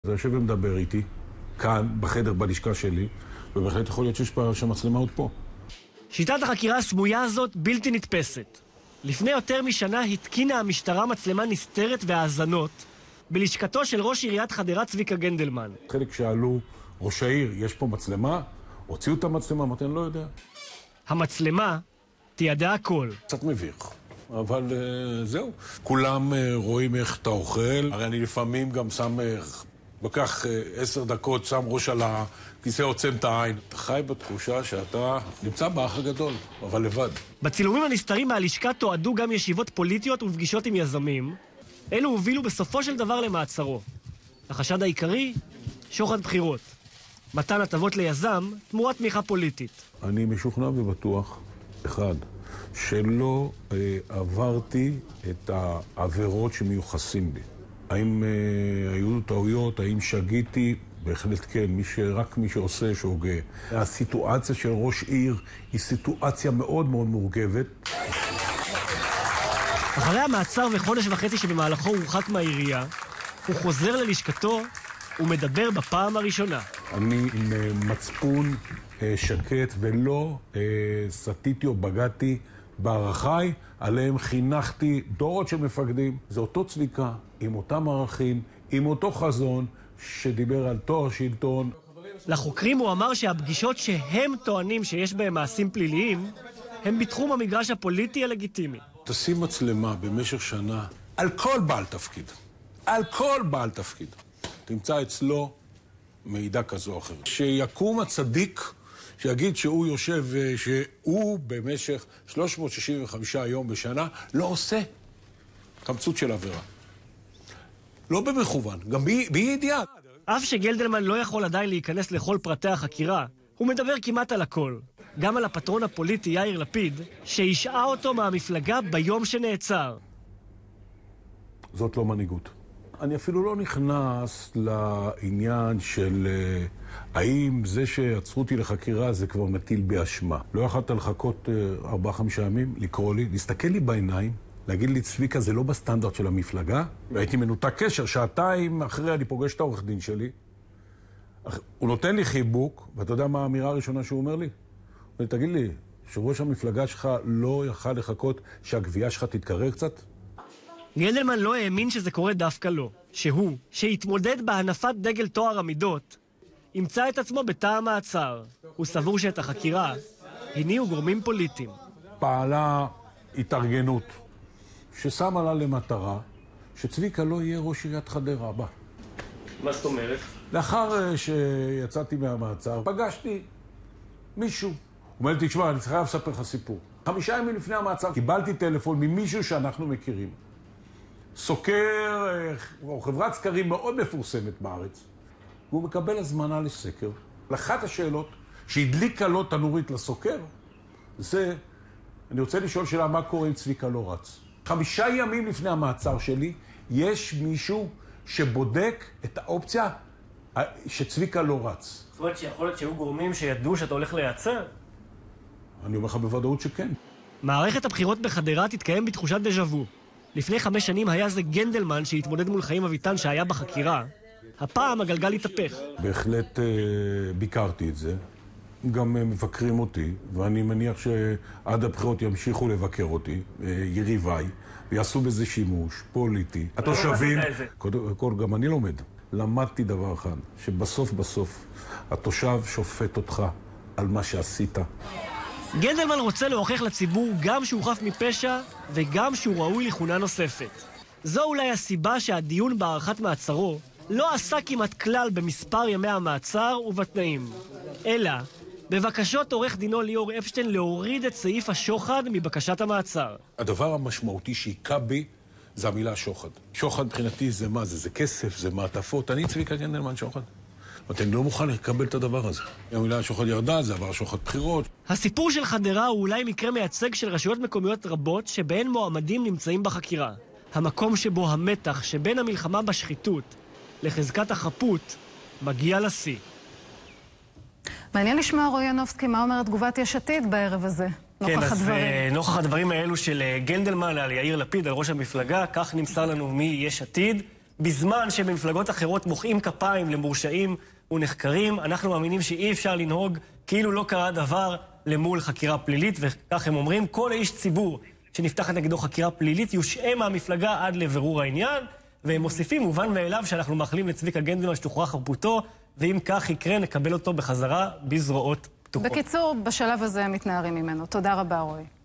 זה יושב ומדבר איתי, כאן, בחדר, בלשכה שלי, ובהחלט יכול להיות שיש פה מצלמה עוד פה. שיטת החקירה הסמויה הזאת בלתי נתפסת. לפני יותר משנה התקינה המשטרה מצלמה נסתרת והאזנות בלשכתו של ראש עיריית חדרה צביקה גנדלמן. חלק שאלו, ראש העיר, יש פה מצלמה? הוציאו את המצלמה, אמרתי, אני לא יודע. המצלמה תיעדה הכל. קצת מביך, אבל זהו. כולם רואים איך אתה אוכל. הרי אני לפעמים גם שם, לוקח 10 דקות, שם ראש על הכיסא, עוצם את העין. אתה חי בתחושה שאתה נמצא באח הגדול, אבל לבד. בצילומים הנסתרים מהלשכה תועדו גם ישיבות פוליטיות ופגישות עם יזמים. אלו הובילו בסופו של דבר למעצרו. החשד העיקרי, שוחד בחירות. מתן הטבות ליזם תמורת תמיכה פוליטית. אני משוכנע ובטוח, אחד, שלא עברתי את העבירות שמיוחסים לי. האם היו טעויות, האם שגיתי? בהחלט כן, רק מי שעושה שוגה. הסיטואציה של ראש עיר היא סיטואציה מאוד מאוד מורכבת. אחרי המעצר וחודש וחצי שבמהלכו הורחק מהעירייה, הוא חוזר ללשכתו ומדבר בפעם הראשונה. אני עם מצפון שקט ולא סטיתי או בגעתי בערכיי, עליהם חינכתי דורות של מפקדים. זה אותו צביקה, עם אותם ערכים, עם אותו חזון שדיבר על תואר שלטון. לחוקרים הוא אמר שהפגישות שהם טוענים שיש בהם מעשים פליליים, הם בתחום המגרש הפוליטי הלגיטימי. תשים מצלמה במשך שנה על כל בעל תפקיד. על כל בעל תפקיד. תמצא אצלו מידע כזו או אחר. שיקום הצדיק שיגיד שהוא יושב ושהוא במשך 365 יום בשנה לא עושה קמצות של עבירה. לא במכוון, גם בידיעה. אף שגלדלמן לא יכול עדיין להיכנס לכל פרטי החקירה, הוא מדבר כמעט על הכל. גם על הפטרון הפוליטי יאיר לפיד, שהשעה אותו מהמפלגה ביום שנעצר. זאת לא מנהיגות. אני אפילו לא נכנס לעניין של האם זה שעצרו אותי לחקירה זה כבר מטיל באשמה. לא יכולת לחכות 4-5 ימים, לקרוא לי, להסתכל לי בעיניים, להגיד לי, צביקה, זה לא בסטנדרט של המפלגה. והייתי מנותק קשר, 2 אחרי אני פוגש את העורך דין שלי. הוא נותן לי חיבוק, ואתה יודע מה האמירה הראשונה שהוא אומר לי? הוא אומר, תגיד לי, שראש המפלגה שלך לא יכל לחכות שהגבייה שלך תתקרר קצת? גנדלמן לא האמין שזה קורה דווקא לו. שהוא, שהתמודד בהנפת דגל טוהר המידות, ימצא את עצמו בתא המעצר. הוא סבור שאת החקירה הניעו גורמים פוליטיים. פעלה התארגנות ששמה לה למטרה שצביקה לא יהיה ראש עיריית חדרה הבא. מה זאת אומרת? לאחר שיצאתי מהמעצר, פגשתי מישהו. הוא אומר לי, תשמע, אני צריכה לספר לך סיפור. 5 ימים לפני המעצר קיבלתי טלפון ממישהו שאנחנו מכירים. סוקר, או חברת סקרים מאוד מפורסמת בארץ. והוא מקבל הזמנה לסקר. לאחת השאלות שהדליקה לו תנורית לסוקר, זה, אני רוצה לשאול שאלה, מה קורה אם צביקה לא רץ? 5 ימים לפני המעצר שלי, יש מישהו שבודק את האופציה שצביקה לא רץ. זאת אומרת שיכול להיות שהיו גורמים שידעו שאתה הולך להיעצר? אני אומר לך בוודאות שכן. מערכת הבחירות בחדרה תתקיים בתחושת דז'ה וו. לפני 5 שנים היה זה גנדלמן שהתמודד מול חיים אביטן שהיה בחקירה. הפעם הגלגל התהפך. בהחלט ביקרתי את זה. גם מבקרים אותי, ואני מניח שעד הבחירות ימשיכו לבקר אותי, יריביי, ויעשו בזה שימוש פוליטי. התושבים, קודם כל גם אני לומד. למדתי דבר אחד, שבסוף התושב שופט אותך על מה שעשית. גנדלמן רוצה להוכיח לציבור גם שהוא חף מפשע וגם שהוא ראוי לכהונה נוספת. זו אולי הסיבה שהדיון בהארכת מעצרו לא עסק כמעט כלל במספר ימי המעצר ובתנאים, אלא בבקשות עורך דינו ליאור אפשטיין להוריד את סעיף השוחד מבקשת המעצר. הדבר המשמעותי שהיכה בי זה המילה שוחד. שוחד מבחינתי זה מה? זה כסף, זה מעטפות. אני צביקה גנדלמן שוחד. אני לא מוכן לקבל את הדבר הזה. המילה שוחד ירדה, זה עבר שוחד בחירות. הסיפור של חדרה הוא אולי מקרה מייצג של רשויות מקומיות רבות שבהן מועמדים נמצאים בחקירה. המקום שבו המתח שבין המלחמה בשחיתות לחזקת החפות מגיע לשיא. מעניין לשמוע רועי ינובסקי מה אומרת תגובת יש עתיד בערב הזה. נוכח הדברים. נוכח הדברים האלו של גנדלמן על יאיר לפיד, על ראש המפלגה, כך נמסר לנו מיש עתיד. בזמן שבמפלגות אחרות מוחאים כפיים למורשעים ונחקרים, אנחנו מאמינים שאי אפשר לנהוג כאילו לא קרה דבר למול חקירה פלילית, וכך הם אומרים, כל איש ציבור שנפתחת נגדו חקירה פלילית יושעה מהמפלגה עד לבירור העניין, והם מוסיפים מובן מאליו שאנחנו מאחלים לצביקה גנדלמן שתוכרע חפותו, ואם כך יקרה נקבל אותו בחזרה בזרועות פתוחות. בקיצור, בשלב הזה הם מתנערים ממנו. תודה רבה, רועי.